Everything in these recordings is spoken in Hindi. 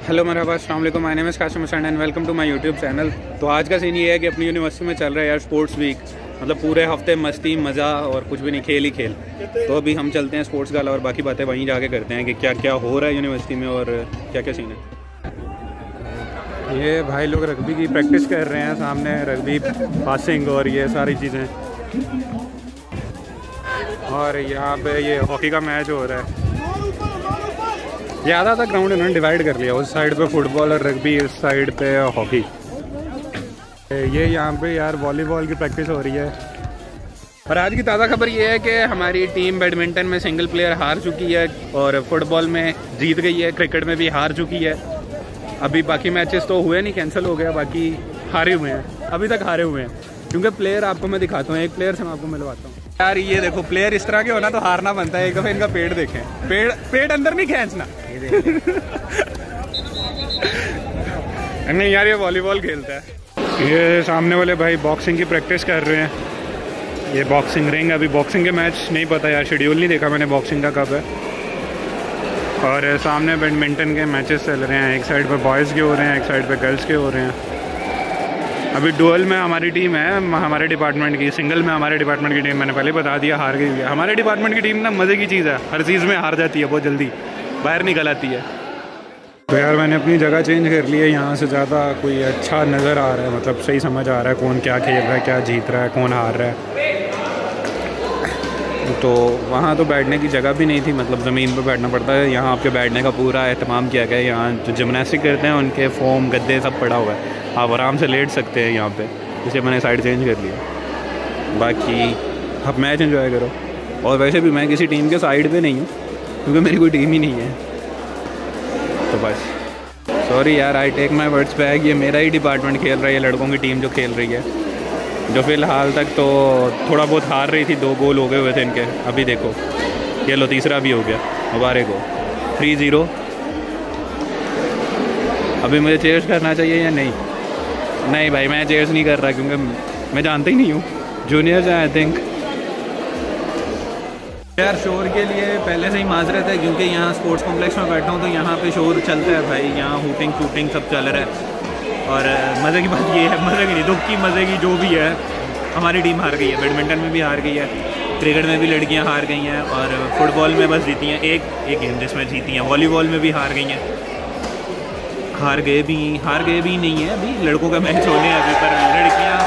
हेलो मरहबा, अस्सलाम वालेकुम, my name is Qasim Hussain and welcome to my YouTube channel. तो आज का सीन ये है कि अपनी यूनिवर्सिटी में चल रहा है यार स्पोर्ट्स वीक। मतलब पूरे हफ्ते मस्ती मज़ा और कुछ भी नहीं, खेल ही खेल। तो अभी हम चलते हैं स्पोर्ट्स गाला और बाकी बातें वहीं जाके करते हैं कि क्या क्या हो रहा है यूनिवर्सिटी में और क्या क्या सीन है। ये भाई लोग रग्बी की प्रैक्टिस कर रहे हैं, सामने रग्बी पासिंग और ये सारी चीज़ें। और यहाँ पे ये हॉकी का मैच हो रहा है। ये आधा ग्राउंड इन्होंने डिवाइड कर लिया, उस साइड पे फुटबॉल और रग्बी, इस साइड पे हॉकी। ये यहाँ पे यार वॉलीबॉल की प्रैक्टिस हो रही है। और आज की ताज़ा खबर ये है कि हमारी टीम बैडमिंटन में सिंगल प्लेयर हार चुकी है और फुटबॉल में जीत गई है, क्रिकेट में भी हार चुकी है। अभी बाकी मैचेस तो हुए नहीं, कैंसिल हो गया, बाकी हारे हुए हैं, अभी तक हारे हुए हैं। क्योंकि प्लेयर आपको मैं दिखाता हूँ, एक प्लेयर से मैं आपको मिलवाता हूँ। यार ये देखो, प्लेयर इस तरह के होना तो हारना बनता है। एक दफा इनका पेट देखें, पेट अंदर नहीं खींचना। नहीं यार, ये वॉलीबॉल खेलता है। ये सामने वाले भाई बॉक्सिंग की प्रैक्टिस कर रहे हैं। ये बॉक्सिंग रिंग, अभी बॉक्सिंग के मैच नहीं पता यार, शेड्यूल नहीं देखा मैंने बॉक्सिंग का कब है। और सामने बैडमिंटन के मैचेस चल रहे हैं, एक साइड पे बॉयज़ के हो रहे हैं, एक साइड पे गर्ल्स के हो रहे हैं। अभी डुअल में हमारी टीम है, हमारे डिपार्टमेंट की। सिंगल में हमारे डिपार्टमेंट की टीम, मैंने पहले बता दिया, हार गई है। हमारे डिपार्टमेंट की टीम ना मज़े की चीज़ है, हर चीज़ में हार जाती है, बहुत जल्दी बाहर निकल आती है। तो यार मैंने अपनी जगह चेंज कर ली है, यहाँ से ज़्यादा कोई अच्छा नज़र आ रहा है, मतलब सही समझ आ रहा है कौन क्या खेल रहा है, क्या जीत रहा है, कौन हार रहा है। तो वहाँ तो बैठने की जगह भी नहीं थी, मतलब ज़मीन पर बैठना पड़ता है। यहाँ आपके बैठने का पूरा एहतमाम किया गया है। यहाँ जो जिमनास्टिक करते हैं उनके फोम गद्दे सब पड़ा हुआ है, आप आराम से लेट सकते हैं यहाँ पे। इसलिए मैंने साइड चेंज कर लिया। बाकी आप मैच एंजॉय करो। और वैसे भी मैं किसी टीम के साइड पे नहीं हूँ, क्योंकि मेरी कोई टीम ही नहीं है। तो बस सॉरी यार, I take my words back. ये मेरा ही डिपार्टमेंट खेल रहा है, ये लड़कों की टीम जो खेल रही है, जो फ़िलहाल तक तो थोड़ा बहुत हार रही थी। 2 गोल हो गए हुए थे इनके। अभी देखो, ये लो तीसरा भी हो गया, मुबारक हो। 3-0। अभी मुझे चेयर्स करना चाहिए या नहीं? नहीं भाई, मैं चेयर्स नहीं कर रहा, क्योंकि मैं जानता ही नहीं हूँ। जूनियर्स हैं आई थिंक। यार शोर के लिए पहले से ही माजरत है, क्योंकि यहाँ स्पोर्ट्स कॉम्प्लेक्स में बैठा हूँ तो यहाँ पे शोर चलता है भाई। यहाँ हूटिंग शूटिंग सब चल रहा है। और मज़े की बात ये है, मज़े की नहीं, दुख की, मज़े की जो भी है, हमारी टीम हार गई है। बैडमिंटन में भी हार गई है, क्रिकेट में भी लड़कियाँ हार गई हैं, और फुटबॉल में बस जीती हैं एक गेम जिसमें जीती हैं। वॉलीबॉल में भी हार गई हैं। हार गए भी नहीं है, अभी लड़कों का मैच होने है अभी, पर लड़कियाँ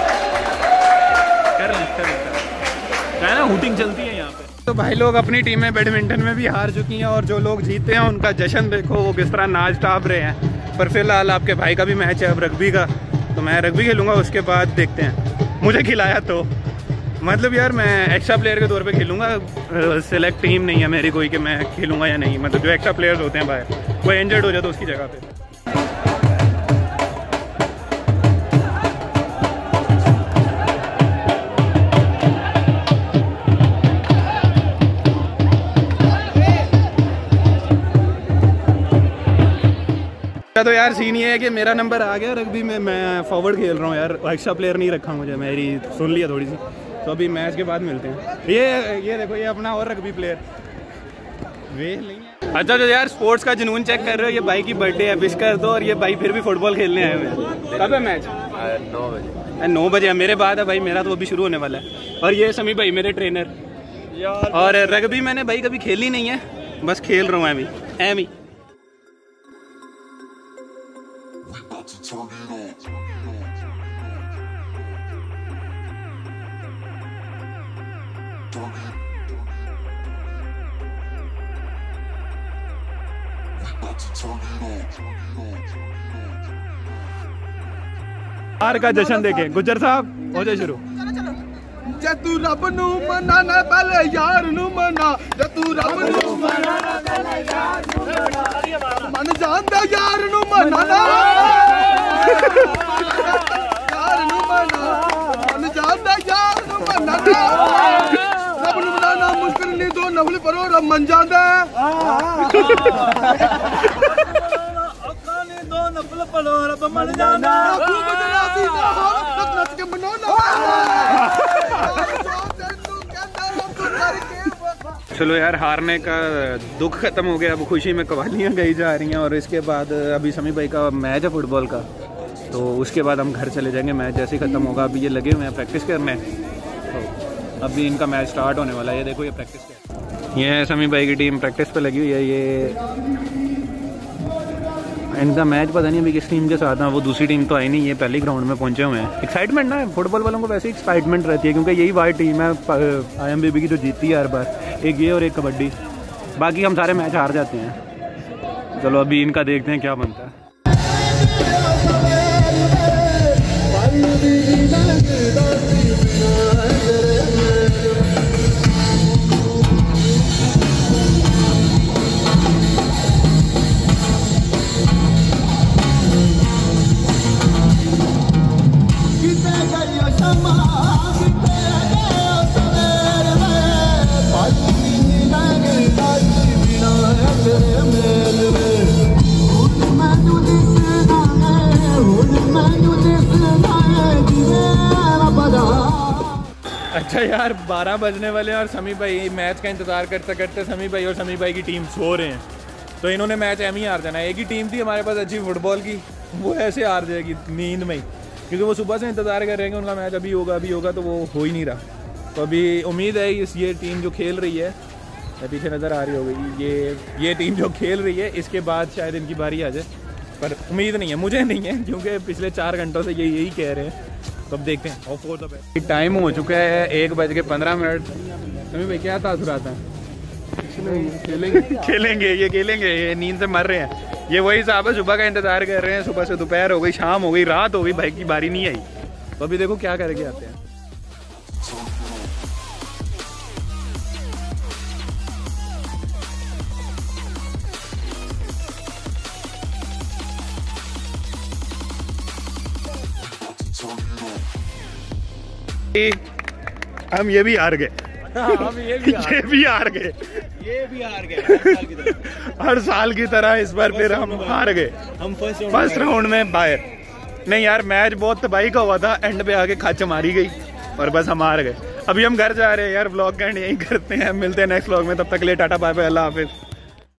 क्या है ना, हूटिंग चलती है यहाँ पे। तो भाई लोग अपनी टीमें बैडमिंटन में भी हार चुकी हैं, और जो लोग जीते हैं उनका जश्न देखो, वो किस तरह नाच टाप रहे हैं। पर फिलहाल आपके भाई का भी मैच है अब रग्बी का, तो मैं रग्बी खेलूँगा, उसके बाद देखते हैं। मुझे खिलाया तो मतलब यार मैं एक्स्ट्रा प्लेयर के तौर पे खेलूँगा। सेलेक्ट टीम नहीं है मेरी कोई कि मैं खेलूँगा या नहीं। मतलब जो एक्स्ट्रा प्लेयर्स होते हैं भाई, कोई इंजर्ड हो जाए तो उसकी जगह पे। तो यार सीन ये है कि मेरा नंबर आ गया रग्बी में, मैं फॉरवर्ड खेल रहा हूँ यार। एक्स्ट्रा प्लेयर नहीं रखा मुझे, मेरी सुन लिया थोड़ी सी। तो अभी मैच के बाद मिलते हैं। ये देखो, ये अपना और रग्बी प्लेयर वेल नहीं है। अच्छा तो यार स्पोर्ट्स का जुनून चेक कर रहे हो। ये भाई की बर्थडे है, विश कर दो। और ये भाई फिर भी फुटबॉल खेलने आए हुए हैं। कब है मैच? 9 बजे। 9 बजे है, मेरे बाद है भाई, मेरा तो अभी शुरू होने वाला है। और ये समी भाई मेरे ट्रेनर। और रग्बी मैंने भाई कभी खेली नहीं है, बस खेल रहा हूँ एमी। हार का जश्न देखें। गुज्जर साहब हो जाए शुरू। जे तू रब नू मनाना पहले यार नू मना, जे तू रब नू मनाना पहले यार नू मना, मन जानदा यार नू मनाना, यार नू मना, मन जानदा यार नू मनाना। रब नू मनाना मुश्किल नहीं, दो नफल पढ़ो रब मन जानदा। दो नफल पढ़ो रब मन जानदा। नच के मनाना चलो यार, हारने का दुख खत्म हो गया, अब खुशी में कवालियाँ गाई जा रही हैं। और इसके बाद अभी समी भाई का मैच है फुटबॉल का, तो उसके बाद हम घर चले जाएंगे। मैच जैसे ही ख़त्म होगा, अभी ये लगे हुए हैं प्रैक्टिस करने, तो अभी इनका मैच स्टार्ट होने वाला है। ये देखो, ये प्रैक्टिस कर, ये है समी भाई की टीम प्रैक्टिस पे लगी हुई है। ये इनका मैच पता नहीं अभी किस टीम के साथ है, वो दूसरी टीम तो आई नहीं, ये पहले ग्राउंड में पहुंचे हुए हैं। एक्साइटमेंट ना, फुटबॉल वालों को वैसे एक्साइटमेंट रहती है, क्योंकि यही वाली टीम है IMBB की जो जीतती है हर बार, एक ये और एक कबड्डी। बाकी हम सारे मैच हार जाते हैं। चलो अभी इनका देखते हैं क्या बनता है। अच्छा यार, 12 बजने वाले हैं और समी भाई मैच का इंतज़ार करते करते समी भाई और समी भाई की टीम सो रहे हैं, तो इन्होंने मैच एम ही हार जाना है। एक ही टीम थी हमारे पास अच्छी फुटबॉल की, वो ऐसे हार जाएगी नींद में ही, क्योंकि वो सुबह से इंतज़ार कर रहे हैं कि उनका मैच अभी होगा, तो वो हो ही नहीं रहा। तो अभी उम्मीद है ये टीम जो खेल रही है, पीछे नज़र आ रही होगी, ये टीम जो खेल रही है, इसके बाद शायद इनकी बारी आ जाए, पर उम्मीद नहीं है, मुझे नहीं है, क्योंकि पिछले 4 घंटों से यही कह रहे हैं। तो अब देखते हैं। और फोर द टाइम हो चुका है 1:15। समी भाई क्या तासुरात हैं? खेलेंगे, ये नींद से मर रहे हैं। ये वही साहब है, सुबह का इंतजार कर रहे हैं, सुबह से दोपहर हो गई, शाम हो गई, रात हो गई, भाई की बारी नहीं आई। तो अभी देखो क्या करके आते हैं। हम ये भी हार गए, ये भी हार गए हर साल की तरह इस बार फिर हम हार गए। हम फर्स्ट राउंड में बाहर। नहीं यार, मैच बहुत तबाही का हुआ था, एंड पे आके खच मारी गई और बस हम हार गए। अभी हम घर जा रहे हैं यार, व्लॉग का एंड यही करते हैं, मिलते हैं नेक्स्ट व्लॉग में। तब तक के लिए टाटा बाय बाय, अल्लाह हाफिज।